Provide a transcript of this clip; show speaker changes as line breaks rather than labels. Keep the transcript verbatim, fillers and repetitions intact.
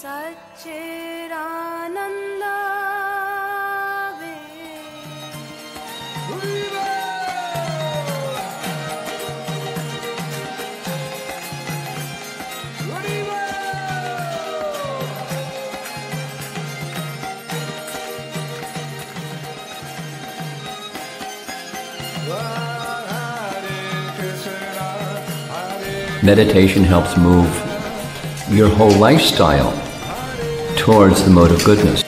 Meditation helps move your whole lifestyle towards the mode of goodness.